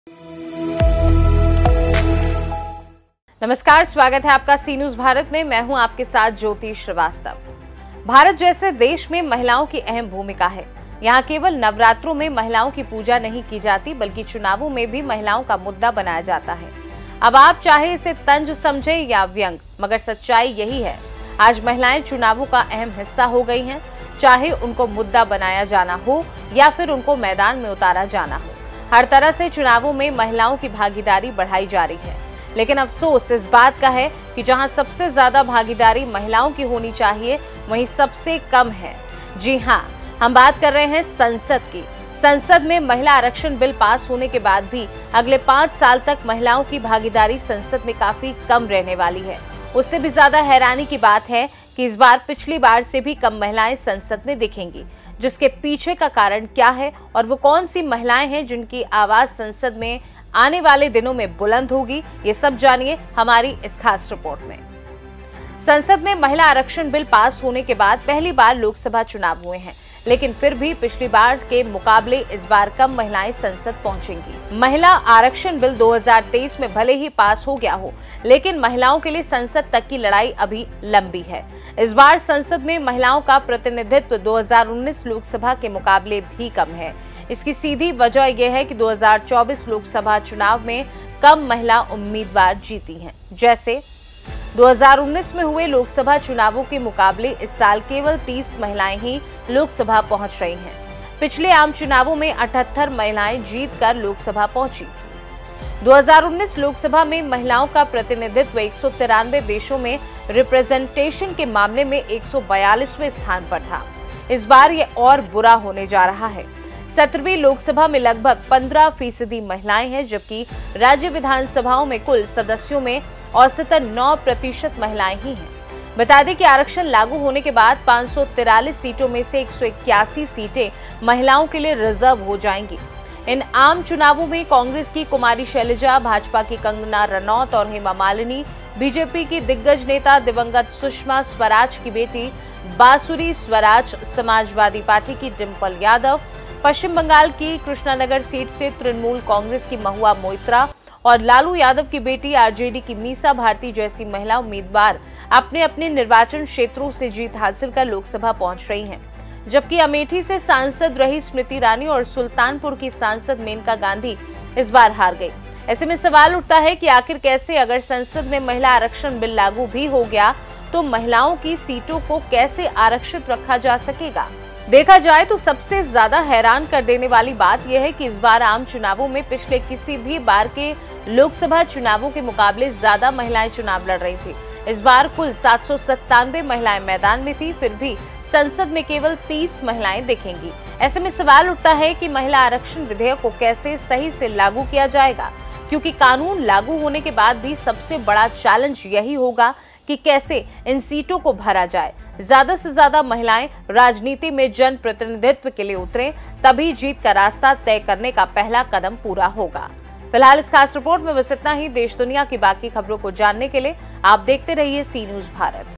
नमस्कार, स्वागत है आपका सी न्यूज भारत में। मैं हूं आपके साथ ज्योति श्रीवास्तव। भारत जैसे देश में महिलाओं की अहम भूमिका है। यहाँ केवल नवरात्रों में महिलाओं की पूजा नहीं की जाती, बल्कि चुनावों में भी महिलाओं का मुद्दा बनाया जाता है। अब आप चाहे इसे तंज समझे या व्यंग, मगर सच्चाई यही है, आज महिलाएं चुनावों का अहम हिस्सा हो गई हैं। चाहे उनको मुद्दा बनाया जाना हो या फिर उनको मैदान में उतारा जाना हो, हर तरह से चुनावों में महिलाओं की भागीदारी बढ़ाई जा रही है। लेकिन अफसोस इस बात का है कि जहां सबसे ज्यादा भागीदारी महिलाओं की होनी चाहिए, वहीं सबसे कम है। जी हां, हम बात कर रहे हैं संसद की। संसद में महिला आरक्षण बिल पास होने के बाद भी अगले 5 साल तक महिलाओं की भागीदारी संसद में काफी कम रहने वाली है। उससे भी ज्यादा हैरानी की बात है कि इस बार पिछली बार से भी कम महिलाएं संसद में दिखेंगी। जिसके पीछे का कारण क्या है और वो कौन सी महिलाएं हैं जिनकी आवाज संसद में आने वाले दिनों में बुलंद होगी, ये सब जानिए हमारी इस खास रिपोर्ट में। संसद में महिला आरक्षण बिल पास होने के बाद पहली बार लोकसभा चुनाव हुए हैं, लेकिन फिर भी पिछली बार के मुकाबले इस बार कम महिलाएं संसद पहुंचेंगी। महिला आरक्षण बिल 2023 में भले ही पास हो गया हो, लेकिन महिलाओं के लिए संसद तक की लड़ाई अभी लंबी है। इस बार संसद में महिलाओं का प्रतिनिधित्व 2019 लोकसभा के मुकाबले भी कम है। इसकी सीधी वजह यह है कि 2024 लोकसभा चुनाव में कम महिला उम्मीदवार जीती हैं। जैसे 2019 में हुए लोकसभा चुनावों के मुकाबले इस साल केवल 30 महिलाएं ही लोकसभा पहुंच रही हैं। पिछले आम चुनावों में 78 महिलाएं जीतकर लोकसभा पहुंची थी। 2019 लोकसभा में महिलाओं का प्रतिनिधित्व 193 देशों में रिप्रेजेंटेशन के मामले में 142वें स्थान पर था। इस बार ये और बुरा होने जा रहा है। 17वीं लोकसभा में लगभग 15% महिलाएं हैं, जबकि राज्य विधानसभाओं में कुल सदस्यों में औसतन 9% महिलाएं ही हैं। बता दें कि आरक्षण लागू होने के बाद 543 सीटों में से 181 सीटें महिलाओं के लिए रिजर्व हो जाएंगी। इन आम चुनावों में कांग्रेस की कुमारी शैलजा, भाजपा की कंगना रनौत और हेमा मालिनी, बीजेपी की दिग्गज नेता दिवंगत सुषमा स्वराज की बेटी बासुरी स्वराज, समाजवादी पार्टी की डिंपल यादव, पश्चिम बंगाल की कृष्णानगर सीट से तृणमूल कांग्रेस की महुआ मोइत्रा और लालू यादव की बेटी आरजेडी की मीसा भारती जैसी महिला उम्मीदवार अपने अपने निर्वाचन क्षेत्रों से जीत हासिल कर लोकसभा पहुंच रही हैं। जबकि अमेठी से सांसद रही स्मृति ईरानी और सुल्तानपुर की सांसद मेनका गांधी इस बार हार गई। ऐसे में सवाल उठता है कि आखिर कैसे, अगर संसद में महिला आरक्षण बिल लागू भी हो गया, तो महिलाओं की सीटों को कैसे आरक्षित रखा जा सकेगा। देखा जाए तो सबसे ज्यादा हैरान कर देने वाली बात यह है कि इस बार आम चुनावों में पिछले किसी भी बार के लोकसभा चुनावों के मुकाबले ज्यादा महिलाएं चुनाव लड़ रही थी। इस बार कुल 797 महिलाएं मैदान में थी, फिर भी संसद में केवल 30 महिलाएं दिखेंगी। ऐसे में सवाल उठता है कि महिला आरक्षण विधेयक को कैसे सही से लागू किया जाएगा, क्योंकि कानून लागू होने के बाद भी सबसे बड़ा चैलेंज यही होगा कि कैसे इन सीटों को भरा जाए। ज्यादा से ज्यादा महिलाएं राजनीति में जन प्रतिनिधित्व के लिए उतरें, तभी जीत का रास्ता तय करने का पहला कदम पूरा होगा। फिलहाल इस खास रिपोर्ट में बस इतना ही। देश दुनिया की बाकी खबरों को जानने के लिए आप देखते रहिए सी न्यूज भारत।